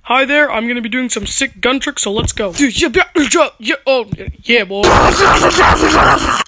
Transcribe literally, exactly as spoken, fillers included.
Hi there, I'm gonna be doing some sick gun tricks, so let's go. Yeah, yeah, yeah, oh, yeah, boy.